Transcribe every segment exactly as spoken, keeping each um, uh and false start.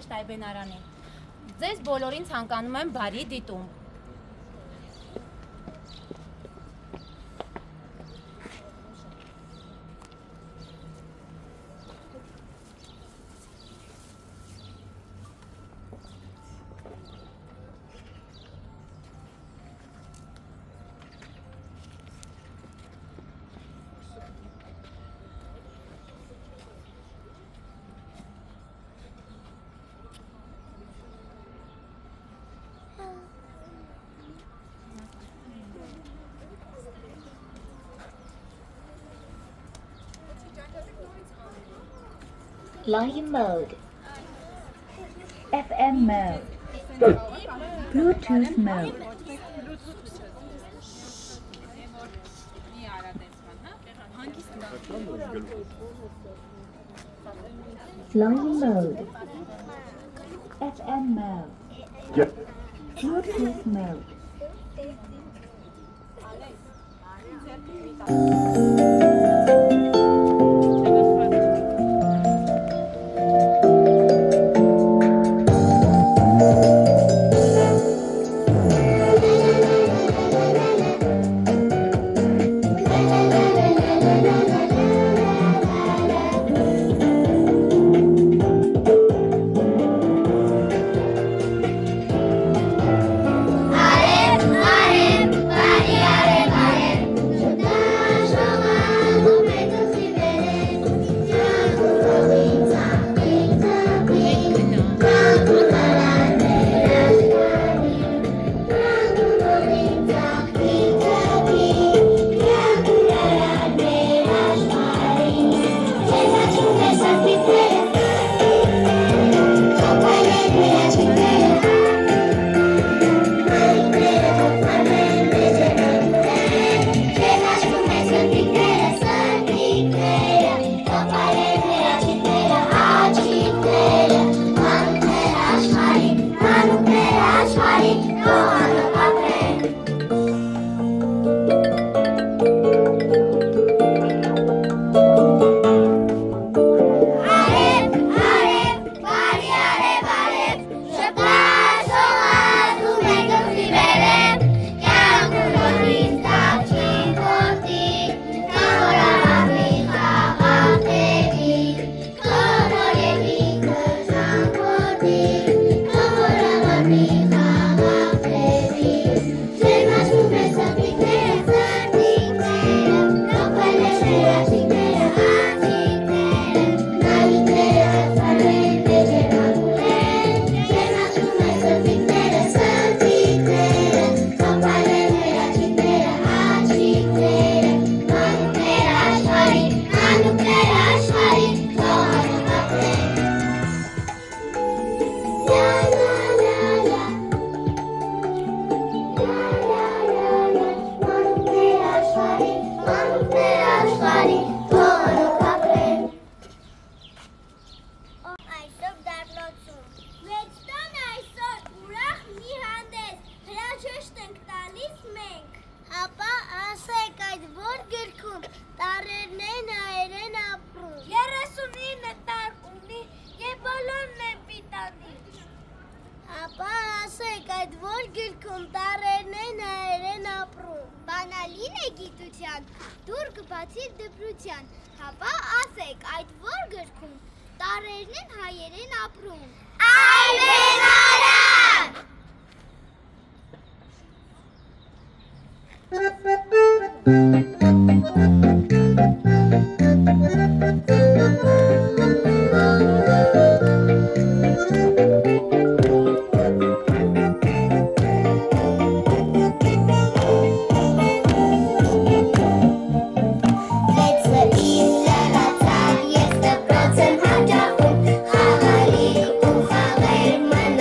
անհրաժեշտ այբենարանին։ Ձեզ բոլորին ցանկանում եմ բարի դիտում։ Line mode, F M mode, Bluetooth mode. Line mode, F M mode, Bluetooth mode.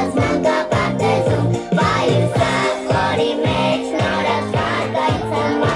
Body makes not a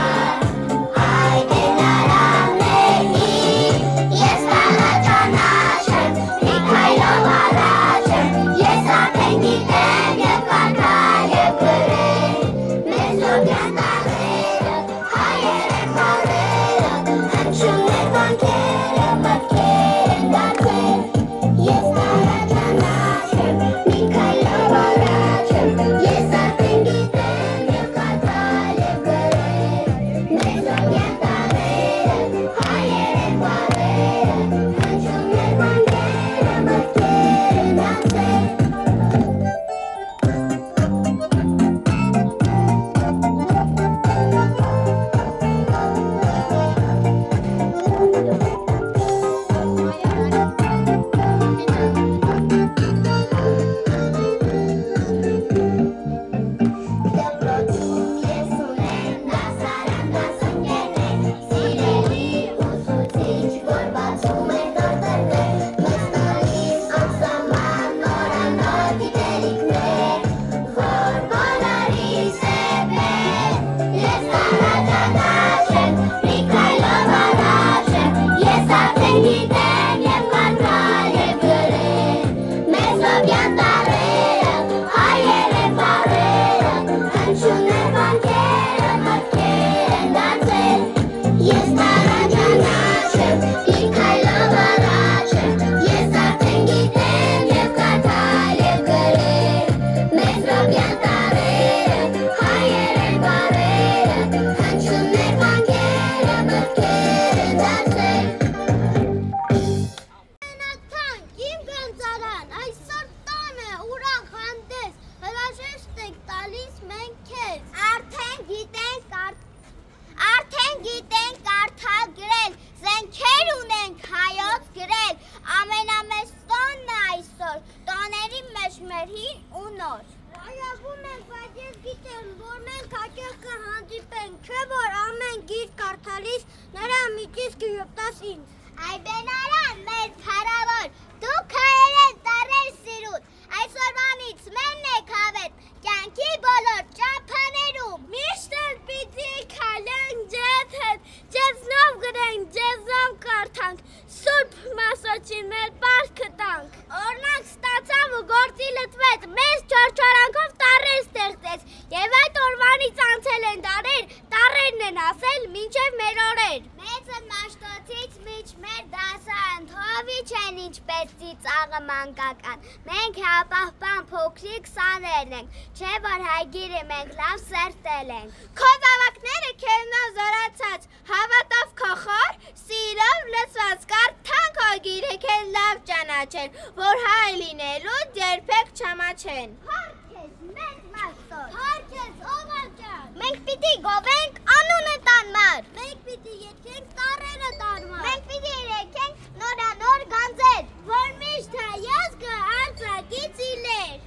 ենք, բայց ես գիտեմ, որ մենք հաճախ կհանդիպենք, չէ՞ որ ամեն գիրք կարդալիս նրա միջից կյուտաս ինձ։ Այ բենարան, մեր փարավոր, դու քայերեն տարեր սիրուտ, այսօրվանից մենն եք հավետ, կյանքի բոլոր ճամփաներում։ Միշտ էլ պիտի քայլենք ձեզ հետ, ձեզնով գրենք, ձեզնով կարդանք, Սուրբ Մասոչին մեր պարտքը տանք։ Օրինակ ստացավ ու գործի լտվեց, մեզ չորչորանքով տարեր ստեղծեց, եւ այդ օրվանից անցել են դարեր, տարերն են ասել մինչև մեր օրեր։ Մեծը Մաշտոցից միջ մեր դասարան, թովի չեն ինչպես ծիծաղը մանկական, մենք հապահպան փոքրիկ սաներն ենք, չէ որ հայգիրը մենք լավ սերտել ենք։ Քո զավակները քեզնով զորացած, հավատով քո խոր, սիրով լցված կարդանք քո գիրը քեզ լավ ճանաչեն, որ հայ լինելու երբեք չամաչեն։ Հարկ ես, մեծ Մաշտոց, հարկ ես, Օվակյան, մենք պիտի գովենք անունը տանմար, մենք պիտի եթենք տարերը տանմար, մենք պիտի երեքենք նորանոր գանձեր, որ միշտ հայազգը արձակից իլեր։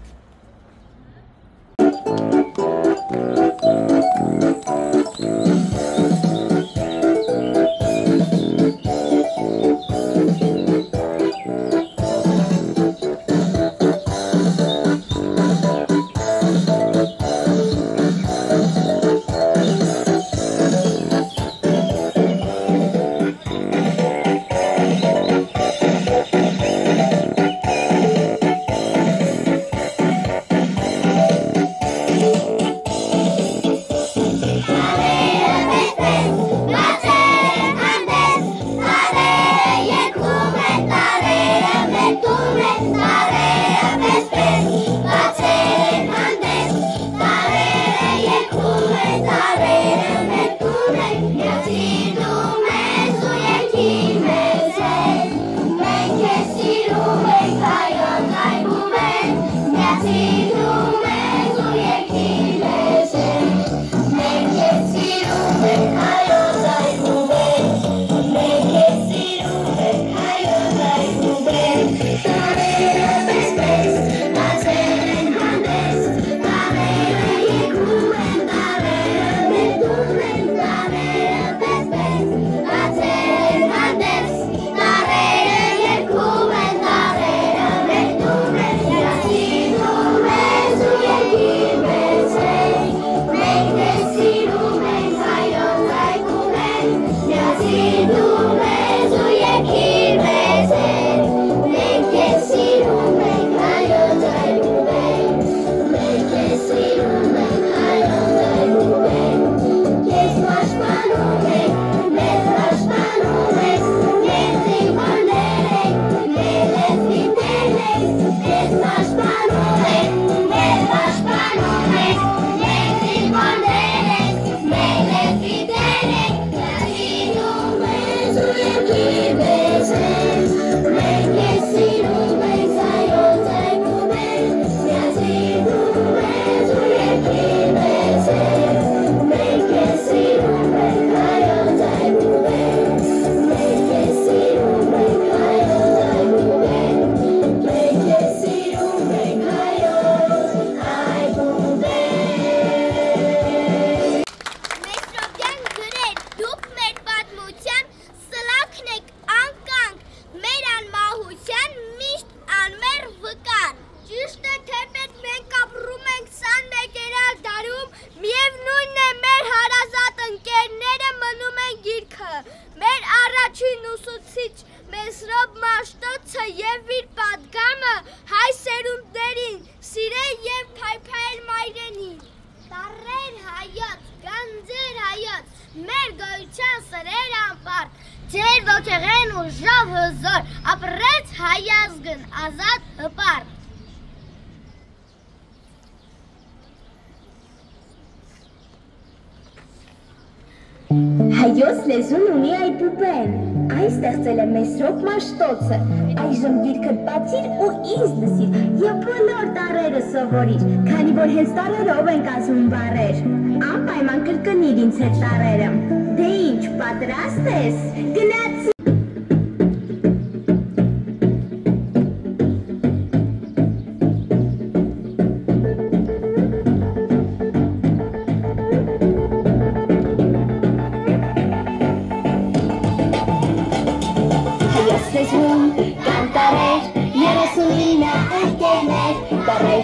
Հայոց լեզուն ունի այբուբեն, այն ստեղծել է Մեսրոպ Մաշտոցը, այժմ գիրքը բացիր ու ինձ լսիր և բոլոր տառերը սովորիր, քանի որ հենց տառերով ենք ասում բառեր, անպայման կրկնիր ինձ հետ տառերը, դե ինչ, պատրաստ ես, գնացի։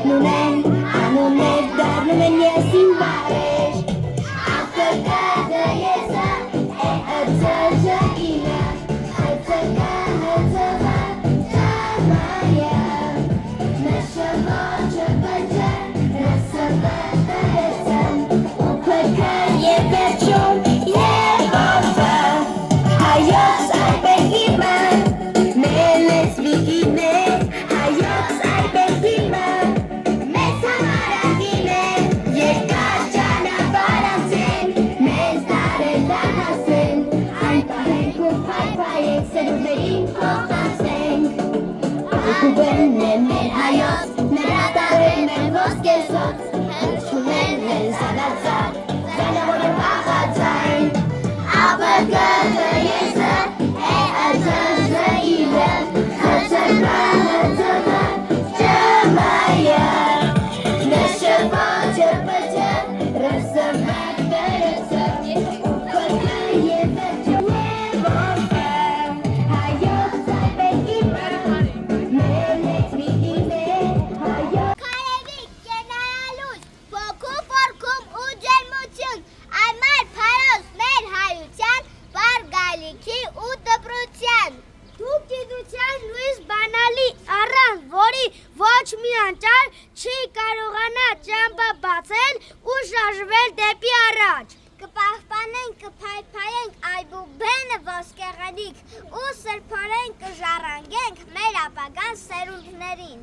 մեկնում են, անուններ դառնում են եսին բարեշ Ակրկադը եսա, է ըծը ջակինա Հծկա հծղա, ճամայա Նշը ոչը բջա, ռսը բատը հեսան Ու պրկա և վերջում, և ովը Հայոց այբերգի ման, մեր լեզվիին է Հայոց այբերգի ման, մեզ համարագին է Երկար ճանապարհ անցեն, մեզ դարեր հասեն Այն պահենք ու փայփայենք, սերունդերին փոխանցենք Այբուբենն է մեր հայոց, նրա տարրերն են ոսկեսոց Հնչում են մեր զանազան, զանավոր է պախածային Աբգը եսը, է ըծը իվը Հծկա հծղա, ճամայա Նշը ոչը բջա, ռսը բատը հեսա Ու պրկա և վերջում և ովը Հայոց այբերգի ման, մեր լեզվիին է Հայոց Քարերիկ կենայալուց, ոգու փորքում ու ջերմություն Այմար փարոս մեր հայության, բար գալիքի ու դպրության Դու գիտության լույս բանալի առան, որի ոչ մի անճար չի կարողանա ճամբա բացել ու շարժվել դեպի առաջ Կպահպանենք, կփայփայենք այբուբենը ոսկեղենիկ ու սրբորեն կժառանգենք մեր ապագան սերունդներին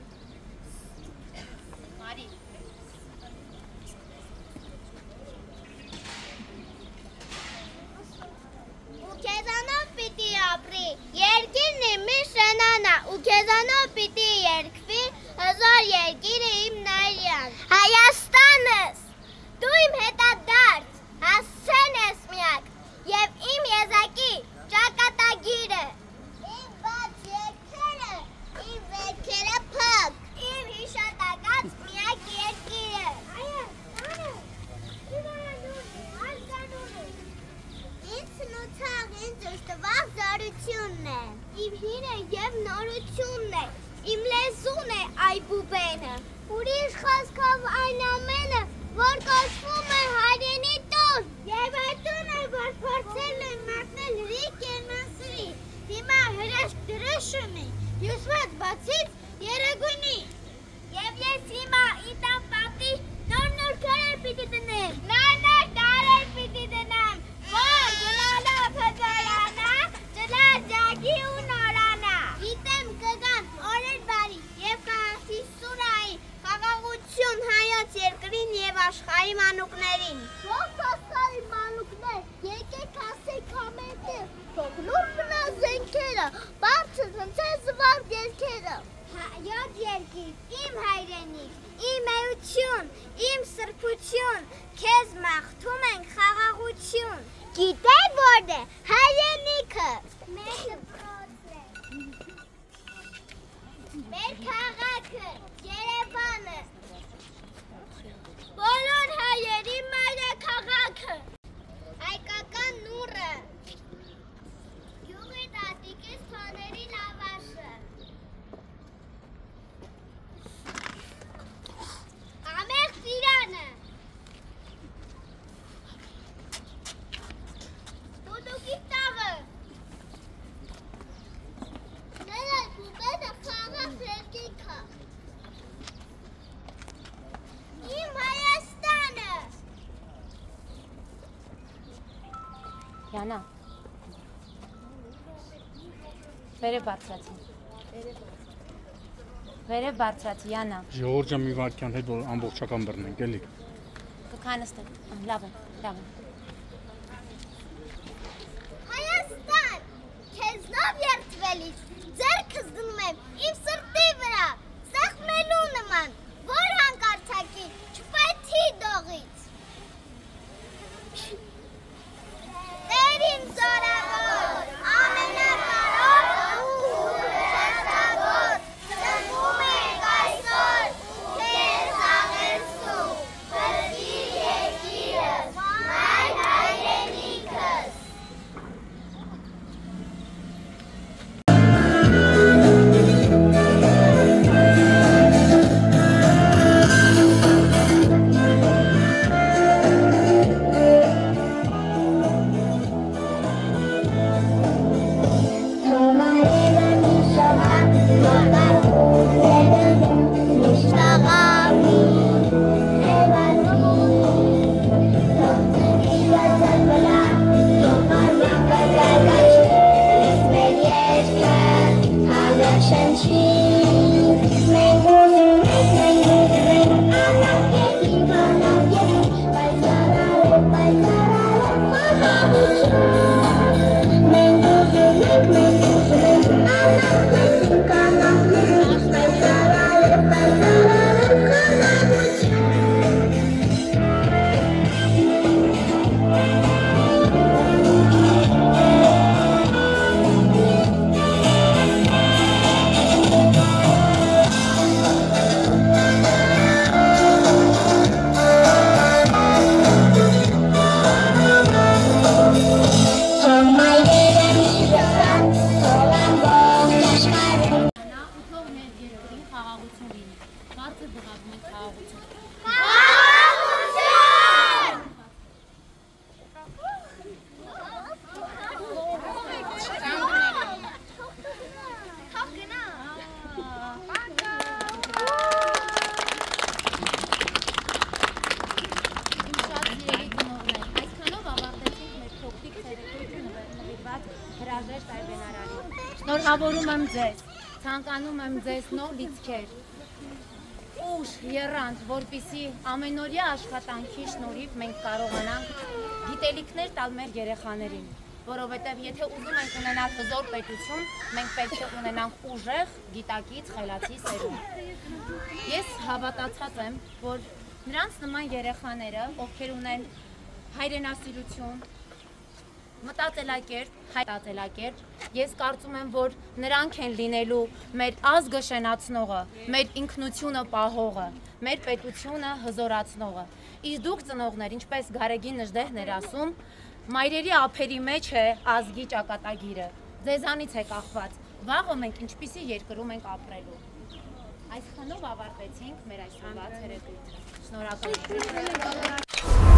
Մարի Ու քեզանով պիտի ապրի, երկիրն իմ մի շենանա, ու քեզանով պիտի երկվի, հզոր երկիրը իմ նայրյան։ Հայաստանս, դու իմ հետադարձ, հասցեն ես միակ, և իմ եզակի ճակատագիրը։ Իմ բաց երկերը, իմ վերքերը փակ, իմ հիշատակած միակ երկիրը։ Հայաստանը, իմ անունը, ալկանունը։ Ինձ նուցաղ, ինձ ուշտվաղ զարությունն է, իմ հինը և նորությունն է, իմ լեզուն է այբուբենը, ուրիշ խոսքով այն ամենը, որ կոչվում է հայրենի տուն, և այդ տունը, որ փորձել է մատնել հրիկ երմանսրի, հիմա հրաշք դրոշ ունի, հյուսված բացից երեգունի, և ես հիմա իտամ պատի նոր-նոր քարեր պիտի դնեմ, նոր-նոր տարեր պիտի դնեմ, որ գլալով հզորանա, ճլար ջագի ու նորանա։ Գիտեմ կգան օրեր բարի և կհասի սուրայի, խաղաղություն հայոց երկրին և աշխարհի մանուկներին։ Ո՞վ աշխարհի մանուկներ, եկեք ասեք համերտեղ, թողնուր մնա զենքերը, բարձր հնցե զվարթ երկերը։ Հայոց երկիր, իմ հայրենիք, իմ էություն, իմ սրբություն, քեզ մաղթում ենք խաղաղություն։ Գիտեք որն է հայրենիքը։ Մեր դպրոցն է։ Մեր քաղաքը, Երևանը։ Բոլոր հայերի մայրաքաղաքը։ Հայկական նուռը։ Գյուղի տատիկիս թոների լավաշը։ Ամեղ ծիրանը։ Դուդուկի տաղը։ Նրա բուբենը խաղաղ երկինքը։ Իմ Հայաստանը։ Յանա Վերև բարձրացի Վերև բարձրացի Յանա Ժողովուրդ ջան մի վայրկյան հետ որ ամբողջական բռնենք էլի Կքանստը լավ է լավ է Հայաստան, քեզնով երդվելիս ձեռքս դնում եմ իմ սրտի վրա, սեղմելու նման, որ հանկարծակի չպայթի դողից։ Տեր իմ զորավոր, ամենակարող ու հրաշավոր, ծնվում ենք այսօր քեզ աղերսում, բրդիր երկիրս, շնչի Մենք ուզում ենք, մենք ուզում ենք Անակ ետին, անակ ետին Պայծարարեք, պայծարարեք մահավություն Մենք ուզում ենք, մենք ուզում ենք Անակ ետին, անակ ետին Պայծարարեք, պայծարարեք մահավություն Շնորհավորում եմ ձեզ, ցանկանում եմ ձեզ նոր լիցքեր, ուժ, եռանդ, որպեսզի ամենօրյա աշխատանքի շնորհիվ մենք կարողանանք գիտելիքներ տալ մեր երեխաներին, որովհետև եթե ուզում ենք ունենալ հզոր պետություն, մենք պետք է ունենանք ուժեղ, գիտակից, խելացի սերունդ։ Ես հավատացած եմ, որ նրանց նման երեխաները, ովքեր ունեն հայրենասիրություն, մտածելակերպ, հայտածելակերպ, ես կարծում եմ, որ նրանք են լինելու մեր ազգը շենացնողը, մեր ինքնությունը պահողը, մեր պետությունը հզորացնողը։ Իսկ դուք ծնողներ, ինչպես Գարեգին Նժդեհն էր ասում, մայրերի ափերի մեջ է ազգի ճակատագիրը, ձեզանից է կախված, վաղը մենք ինչպիսի երկրում ենք ապրելու։ Այսքանով ավարտեցինք մեր այսօրվա ցերեկույթը։ Շնորհակալ եմ։